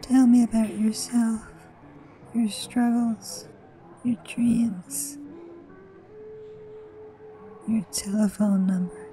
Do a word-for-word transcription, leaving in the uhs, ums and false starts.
Tell me about yourself, your struggles, your dreams, your telephone number.